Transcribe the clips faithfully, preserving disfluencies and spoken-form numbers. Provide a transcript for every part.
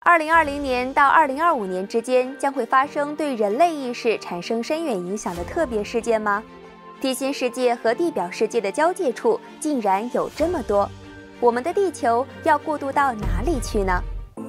二零二零年到二零二五年之间将会发生对人类意识产生深远影响的特别事件吗？地心世界和地表世界的交界处竟然有这么多，我们的地球要过渡到哪里去呢？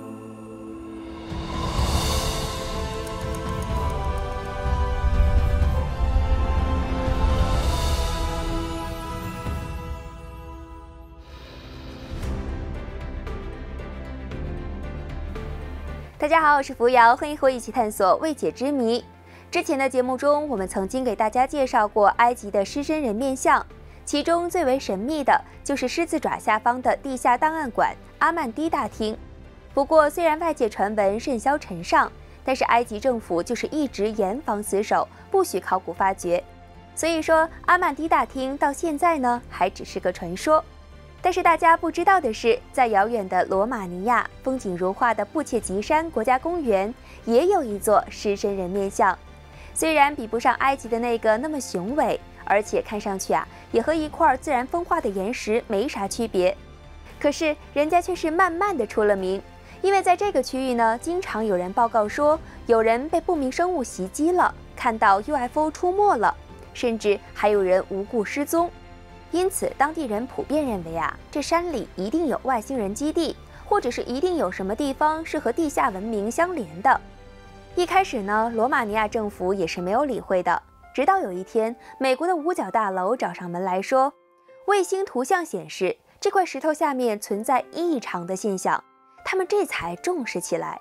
大家好，我是扶摇，欢迎和我一起探索未解之谜。之前的节目中，我们曾经给大家介绍过埃及的狮身人面像，其中最为神秘的就是狮子爪下方的地下档案馆阿曼迪大厅。不过，虽然外界传闻甚嚣尘上，但是埃及政府就是一直严防死守，不许考古发掘。所以说，阿曼迪大厅到现在呢，还只是个传说。但是大家不知道的是，在遥远的罗马尼亚，风景如画的布切吉山国家公园也有一座狮身人面像。虽然比不上埃及的那个那么雄伟，而且看上去啊，也和一块自然风化的岩石没啥区别，可是人家却是慢慢的出了名。因为在这个区域呢，经常有人报告说有人被不明生物袭击了，看到 U F O 出没了，甚至还有人无故失踪。因此，当地人普遍认为啊，这山里一定有外星人基地，或者是一定有什么地方是和地下文明相连的。一开始呢，罗马尼亚政府也是没有理会的，直到有一天，美国的五角大楼找上门来说，卫星图像显示这块石头下面存在异常的现象，他们这才重视起来。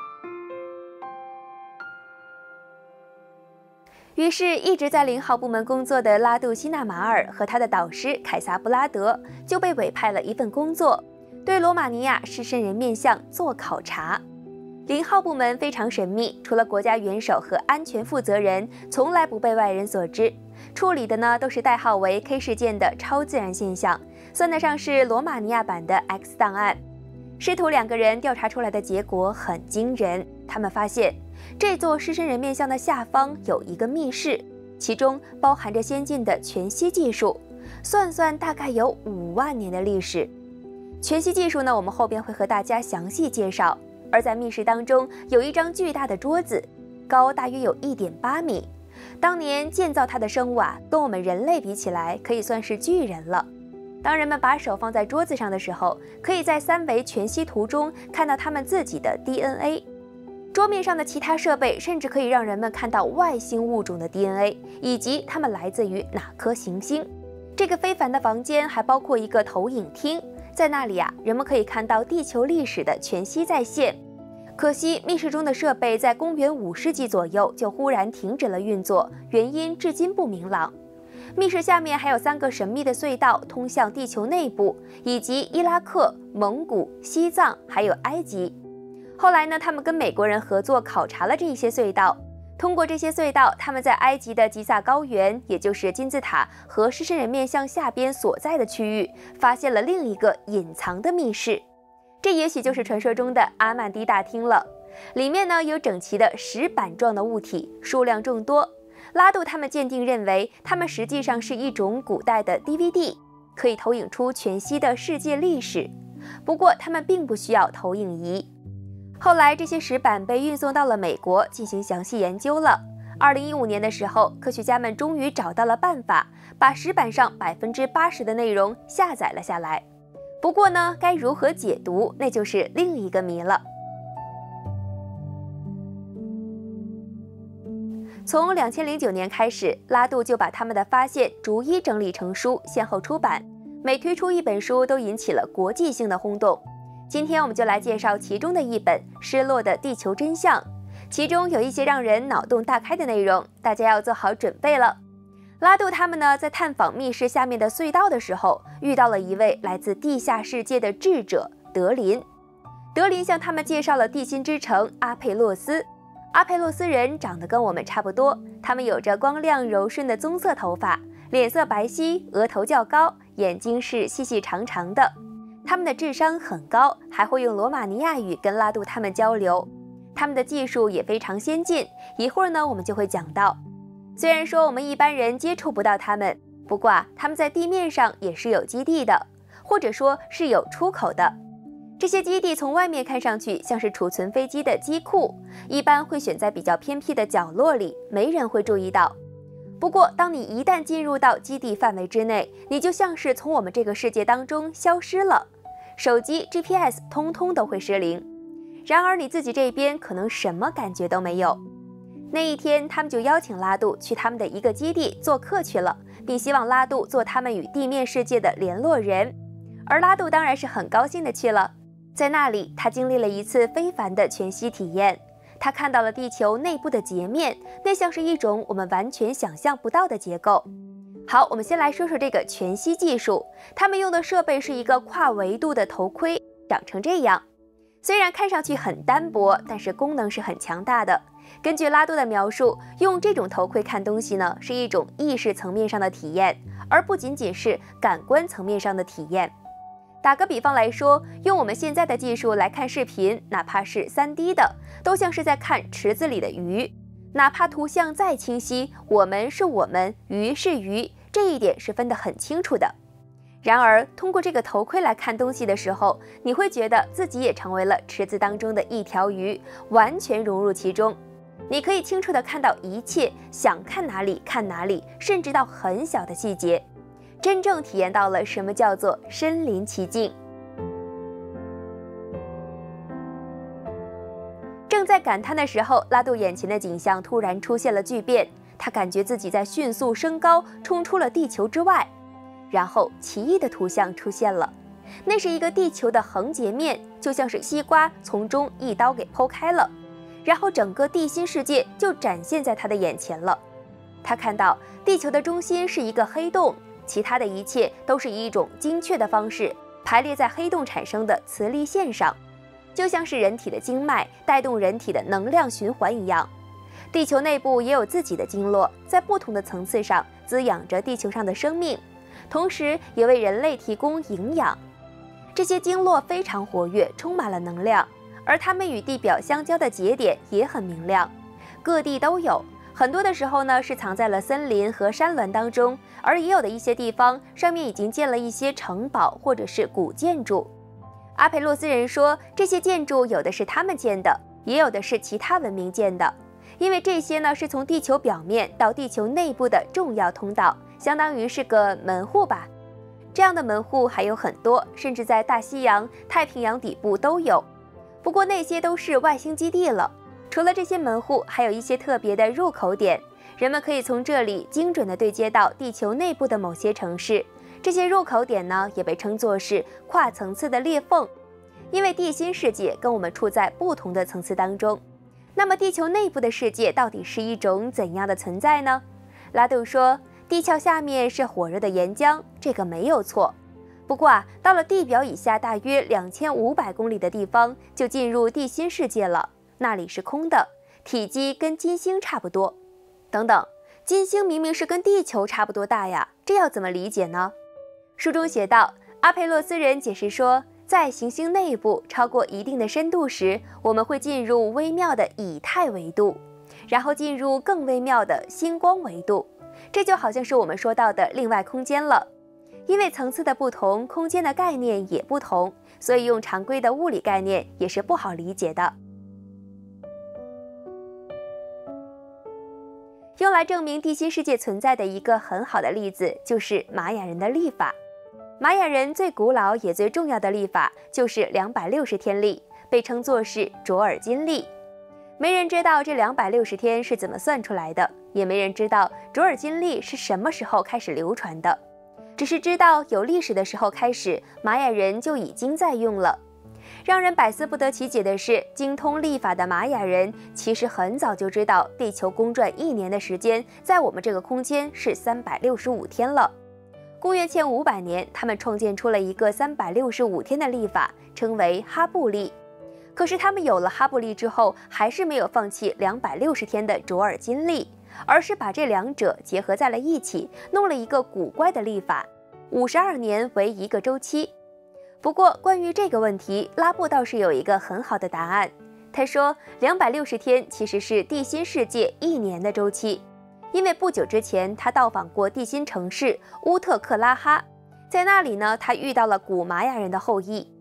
于是，一直在零号部门工作的拉杜西纳马尔和他的导师凯撒布拉德就被委派了一份工作，对罗马尼亚狮身人面像做考察。零号部门非常神秘，除了国家元首和安全负责人，从来不被外人所知。处理的呢都是代号为 K 事件的超自然现象，算得上是罗马尼亚版的 X 档案。师徒两个人调查出来的结果很惊人，他们发现这座狮身人面像的下方有一个密室，其中包含着先进的全息技术，算算大概有五万年的历史。全息技术呢，我们后边会和大家详细介绍。而在密室当中有一张巨大的桌子，高大约有 一点八米。当年建造它的生物啊，跟我们人类比起来，可以算是巨人了。当人们把手放在桌子上的时候，可以在三维全息图中看到他们自己的 D N A。桌面上的其他设备甚至可以让人们看到外星物种的 D N A， 以及它们来自于哪颗行星。这个非凡的房间还包括一个投影厅，在那里啊，人们可以看到地球历史的全息再现。可惜密室中的设备在公元五世纪左右就忽然停止了运作，原因至今不明朗。密室下面还有三个神秘的隧道通向地球内部，以及伊拉克、蒙古、西藏还有埃及。后来呢，他们跟美国人合作考察了这些隧道，通过这些隧道，他们在埃及的吉萨高原，也就是金字塔和狮身人面像下边所在的区域，发现了另一个隐藏的密室。这也许就是传说中的阿曼迪大厅了。里面呢有整齐的石板状的物体，数量众多。拉杜他们鉴定认为，它们实际上是一种古代的 D V D， 可以投影出全息的世界历史。不过，它们并不需要投影仪。后来，这些石板被运送到了美国进行详细研究了。二零一五年的时候，科学家们终于找到了办法，把石板上 百分之八十 的内容下载了下来。不过呢，该如何解读，那就是另一个谜了。从两千零九年开始，拉杜就把他们的发现逐一整理成书，先后出版，每推出一本书都引起了国际性的轰动。今天我们就来介绍其中的一本《失落的地球真相》，其中有一些让人脑洞大开的内容，大家要做好准备了。拉杜他们呢，在探访密室下面的隧道的时候，遇到了一位来自地下世界的智者德林。德林向他们介绍了地心之城阿佩洛斯。阿佩洛斯人长得跟我们差不多，他们有着光亮柔顺的棕色头发，脸色白皙，额头较高，眼睛是细细长长的。他们的智商很高，还会用罗马尼亚语跟拉杜他们交流。他们的技术也非常先进，一会儿呢我们就会讲到。虽然说我们一般人接触不到他们，不过啊，他们在地面上也是有基地的，或者说是有出口的。 这些基地从外面看上去像是储存飞机的机库，一般会选在比较偏僻的角落里，没人会注意到。不过，当你一旦进入到基地范围之内，你就像是从我们这个世界当中消失了，手机、G P S 通通都会失灵。然而你自己这边可能什么感觉都没有。那一天，他们就邀请拉杜去他们的一个基地做客去了，并希望拉杜做他们与地面世界的联络人。而拉杜当然是很高兴的去了。在那里，他经历了一次非凡的全息体验。他看到了地球内部的截面，那像是一种我们完全想象不到的结构。好，我们先来说说这个全息技术。他们用的设备是一个跨维度的头盔，长成这样。虽然看上去很单薄，但是功能是很强大的。根据拉杜的描述，用这种头盔看东西呢，是一种意识层面上的体验，而不仅仅是感官层面上的体验。打个比方来说，用我们现在的技术来看视频，哪怕是 三 D 的，都像是在看池子里的鱼。哪怕图像再清晰，我们是我们，鱼是鱼，这一点是分得很清楚的。然而，通过这个头盔来看东西的时候，你会觉得自己也成为了池子当中的一条鱼，完全融入其中。你可以清楚地看到一切，想看哪里看哪里，甚至到很小的细节。真正体验到了什么叫做身临其境。正在感叹的时候，拉杜眼前的景象突然出现了巨变，他感觉自己在迅速升高，冲出了地球之外。然后奇异的图像出现了，那是一个地球的横截面，就像是西瓜从中一刀给剖开了，然后整个地心世界就展现在他的眼前了。他看到地球的中心是一个黑洞，其他的一切都是以一种精确的方式排列在黑洞产生的磁力线上，就像是人体的经脉带动人体的能量循环一样。地球内部也有自己的经络，在不同的层次上滋养着地球上的生命，同时也为人类提供营养。这些经络非常活跃，充满了能量，而它们与地表相交的节点也很明亮，各地都有。很多的时候呢，是藏在了森林和山峦当中，而也有的一些地方上面已经建了一些城堡或者是古建筑。阿佩洛斯人说，这些建筑有的是他们建的，也有的是其他文明建的，因为这些呢是从地球表面到地球内部的重要通道，相当于是个门户吧。这样的门户还有很多，甚至在大西洋、太平洋底部都有。不过那些都是外星基地了。除了这些门户，还有一些特别的入口点，人们可以从这里精准地对接到地球内部的某些城市。这些入口点呢，也被称作是跨层次的裂缝，因为地心世界跟我们处在不同的层次当中。那么地球内部的世界到底是一种怎样的存在呢？拉杜说，地壳下面是火热的岩浆，这个没有错。不过啊，到了地表以下大约两千五百公里的地方，就进入地心世界了。那里是空的，体积跟金星差不多。等等，金星明明是跟地球差不多大呀，这要怎么理解呢？书中写道，阿佩洛斯人解释说，在行星内部超过一定的深度时，我们会进入微妙的以太维度，然后进入更微妙的星光维度。这就好像是我们说到的另外空间了。因为层次的不同，空间的概念也不同，所以用常规的物理概念也是不好理解的。用来证明地心世界存在的一个很好的例子，就是玛雅人的历法。玛雅人最古老也最重要的历法就是两百六十天历，被称作是卓尔金历。没人知道这两百六十天是怎么算出来的，也没人知道卓尔金历是什么时候开始流传的，只是知道有历史的时候开始，玛雅人就已经在用了。让人百思不得其解的是，精通历法的玛雅人其实很早就知道地球公转一年的时间在我们这个空间是三百六十五天了。公元前五百年，他们创建出了一个三百六十五天的历法，称为哈布历。可是他们有了哈布历之后，还是没有放弃两百六十天的卓尔金历，而是把这两者结合在了一起，弄了一个古怪的历法，五十二年为一个周期。不过关于这个问题，拉布倒是有一个很好的答案。他说两百六十天其实是地心世界一年的周期，因为不久之前他到访过地心城市乌特克拉哈，在那里呢，他遇到了古玛雅人的后裔。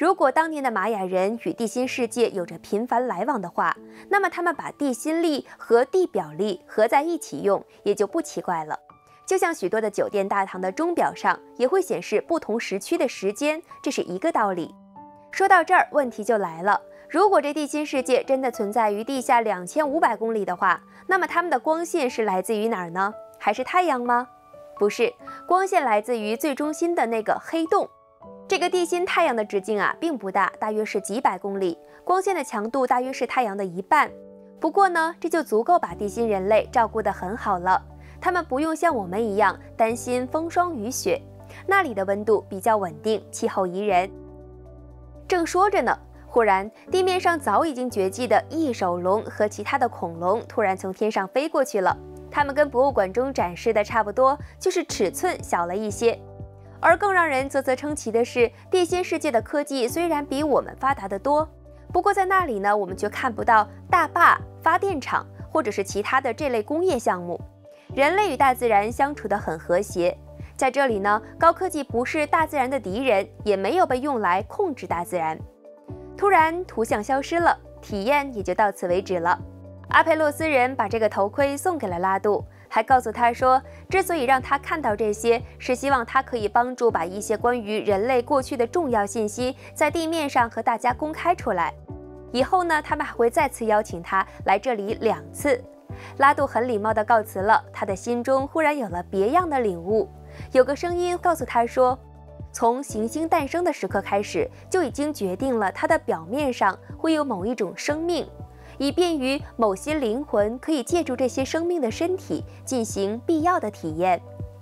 如果当年的玛雅人与地心世界有着频繁来往的话，那么他们把地心力和地表力合在一起用，也就不奇怪了。就像许多的酒店大堂的钟表上也会显示不同时区的时间，这是一个道理。说到这儿，问题就来了。如果这地心世界真的存在于地下两千五百公里的话，那么它们的光线是来自于哪儿呢？还是太阳吗？不是，光线来自于最中心的那个黑洞。这个地心太阳的直径啊并不大，大约是几百公里，光线的强度大约是太阳的一半。不过呢，这就足够把地心人类照顾得很好了，他们不用像我们一样担心风霜雨雪，那里的温度比较稳定，气候宜人。正说着呢，忽然地面上早已经绝迹的翼手龙和其他的恐龙突然从天上飞过去了，它们跟博物馆中展示的差不多，就是尺寸小了一些。而更让人啧啧称奇的是，地心世界的科技虽然比我们发达得多，不过在那里呢，我们却看不到大坝、发电厂或者是其他的这类工业项目。人类与大自然相处得很和谐，在这里呢，高科技不是大自然的敌人，也没有被用来控制大自然。突然图像消失了，体验也就到此为止了。阿佩洛斯人把这个头盔送给了拉杜，还告诉他说，之所以让他看到这些，是希望他可以帮助把一些关于人类过去的重要信息在地面上和大家公开出来。以后呢，他们还会再次邀请他来这里两次。拉杜很礼貌地告辞了，他的心中忽然有了别样的领悟。有个声音告诉他说，从行星诞生的时刻开始，就已经决定了它的表面上会有某一种生命，以便于某些灵魂可以借助这些生命的身体进行必要的体验。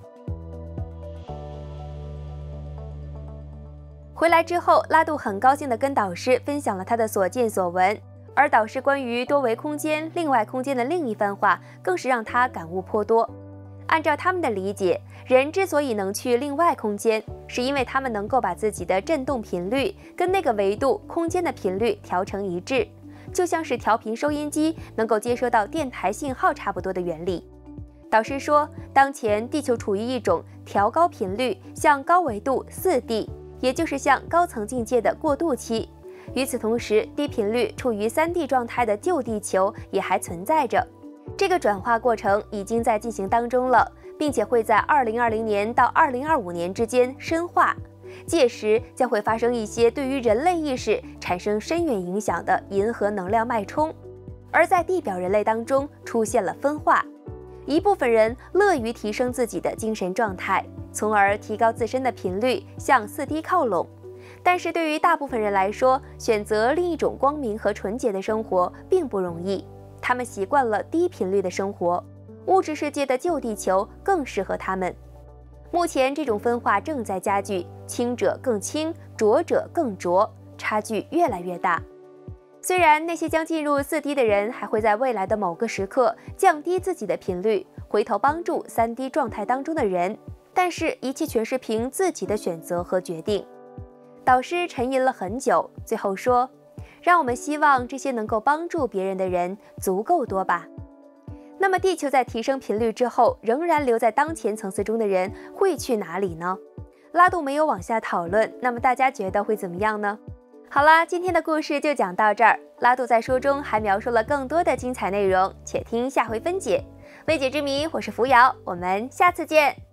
回来之后，拉杜很高兴地跟导师分享了他的所见所闻，而导师关于多维空间、另外空间的另一番话，更是让他感悟颇多。按照他们的理解，人之所以能去另外空间，是因为他们能够把自己的振动频率跟那个维度空间的频率调成一致，就像是调频收音机能够接收到电台信号差不多的原理。导师说，当前地球处于一种调高频率向高维度 四 D， 也就是向高层境界的过渡期。与此同时，低频率处于 三 D 状态的旧地球也还存在着。这个转化过程已经在进行当中了，并且会在二零二零年到二零二五年之间深化，届时将会发生一些对于人类意识产生深远影响的银河能量脉冲。而在地表人类当中出现了分化，一部分人乐于提升自己的精神状态，从而提高自身的频率向 四 D 靠拢。但是对于大部分人来说，选择另一种光明和纯洁的生活并不容易，他们习惯了低频率的生活，物质世界的旧地球更适合他们。目前这种分化正在加剧，轻者更轻，浊者更浊，差距越来越大。虽然那些将进入 四 D 的人还会在未来的某个时刻降低自己的频率，回头帮助 三 D 状态当中的人，但是一切全是凭自己的选择和决定。导师沉吟了很久，最后说，让我们希望这些能够帮助别人的人足够多吧。那么地球在提升频率之后，仍然留在当前层次中的人会去哪里呢？拉杜没有往下讨论，那么大家觉得会怎么样呢？好啦，今天的故事就讲到这儿。拉杜在书中还描述了更多的精彩内容，且听下回分解。未解之谜，我是扶摇，我们下次见。